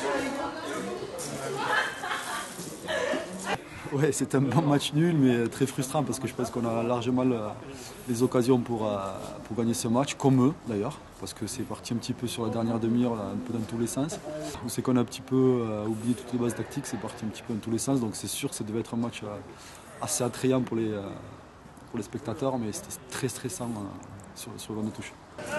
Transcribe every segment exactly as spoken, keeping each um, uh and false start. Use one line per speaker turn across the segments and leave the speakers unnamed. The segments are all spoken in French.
Ouais, c'est un bon match nul, mais très frustrant parce que je pense qu'on a largement le, les occasions pour, euh, pour gagner ce match, comme eux d'ailleurs, parce que c'est parti un petit peu sur la dernière demi-heure, un peu dans tous les sens. C'est qu'on a un petit peu euh, oublié toutes les bases tactiques, c'est parti un petit peu dans tous les sens, donc c'est sûr que ça devait être un match euh, assez attrayant pour les, euh, pour les spectateurs, mais c'était très stressant euh, sur, sur le banc de touche.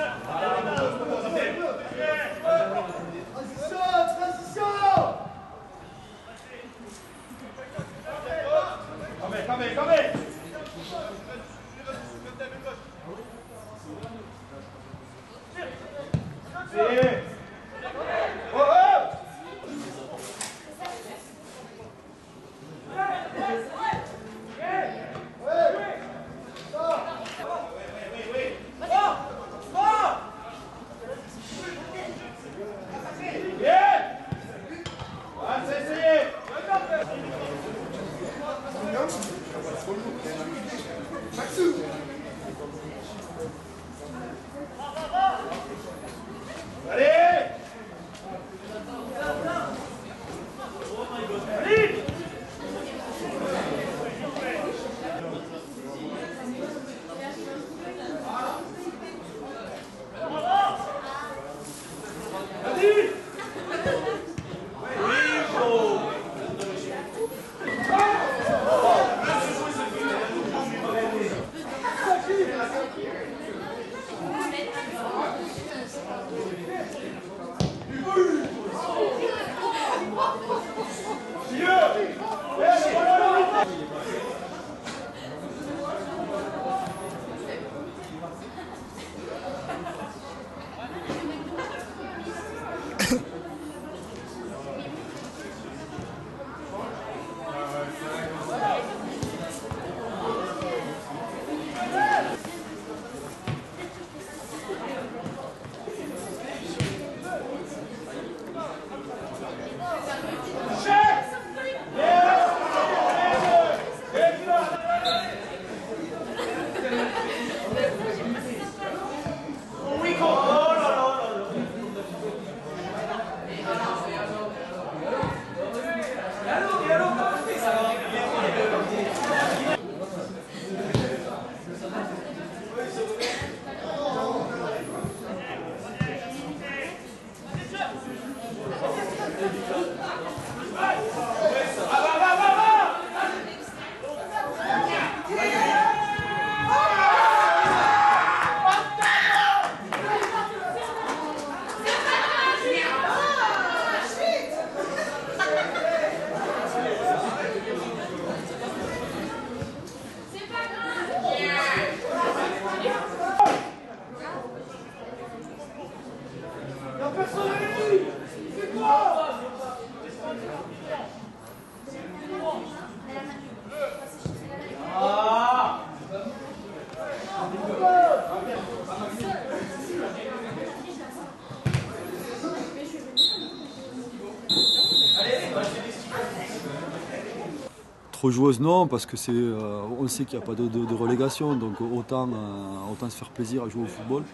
Trop joueuse non, parce que c'est, euh, on sait qu'il n'y a pas de, de, de relégation, donc autant, euh, autant se faire plaisir à jouer au football.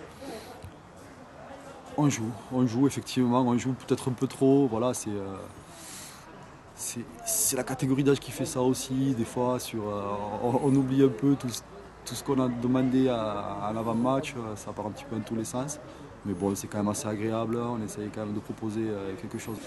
On joue, on joue effectivement, on joue peut-être un peu trop, voilà, c'est, euh, c'est, c'est la catégorie d'âge qui fait ça aussi, des fois sur, euh, on, on oublie un peu tout, tout ce qu'on a demandé à, à l'avant-match, ça part un petit peu dans tous les sens, mais bon, c'est quand même assez agréable, on essaye quand même de proposer euh, quelque chose.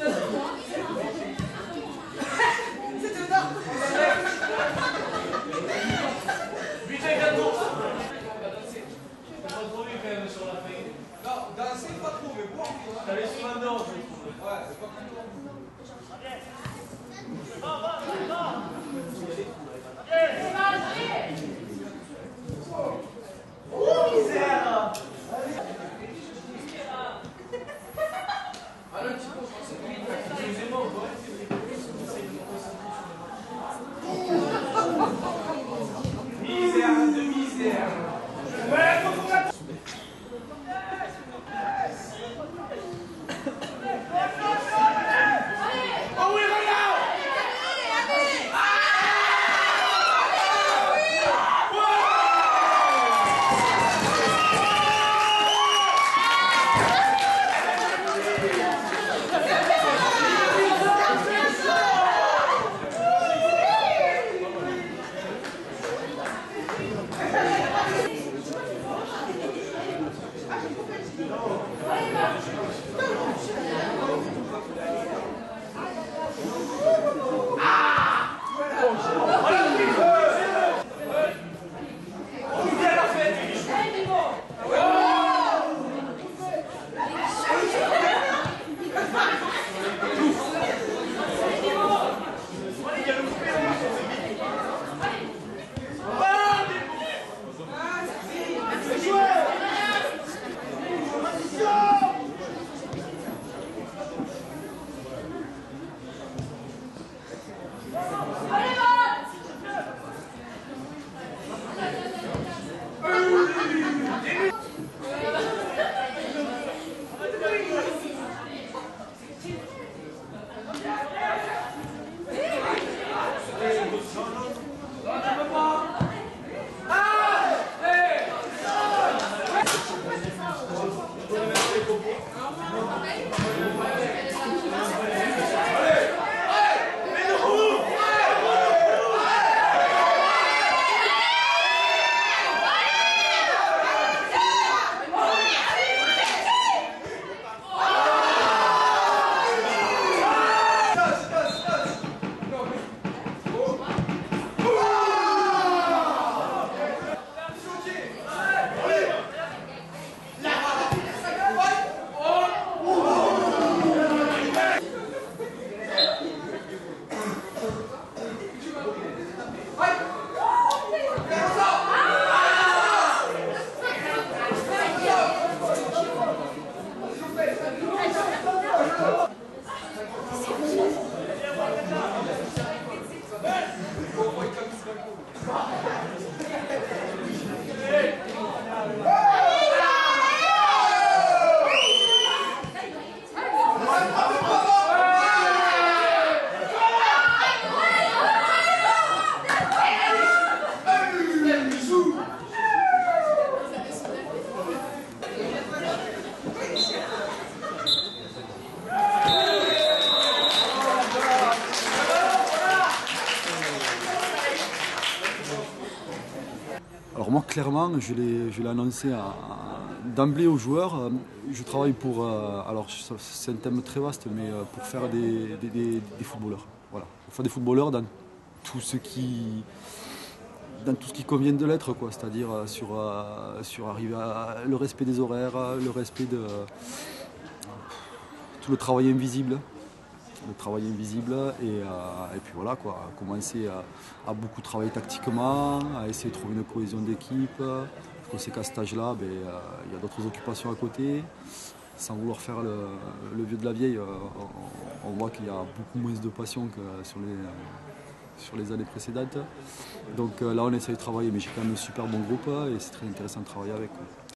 moi, clairement, je l'ai annoncé d'emblée aux joueurs. Je travaille pour, euh, alors c'est un thème très vaste, mais euh, pour faire des, des, des, des footballeurs. Voilà, pour faire des footballeurs dans tout ce qui, dans tout ce qui convient de l'être, quoi. C'est-à-dire euh, sur, euh, sur arriver à le respect des horaires, le respect de euh, tout le travail invisible. Le travail invisible et, euh, et puis voilà quoi, commencer à, à beaucoup travailler tactiquement, à essayer de trouver une cohésion d'équipe. Parce qu'on sait qu'à cet âge-là, ben, euh, il y a d'autres occupations à côté. Sans vouloir faire le, le vieux de la vieille, euh, on, on voit qu'il y a beaucoup moins de passion que sur les, euh, sur les années précédentes. Donc euh, là on essaye de travailler, mais j'ai quand même un super bon groupe et c'est très intéressant de travailler avec. Quoi.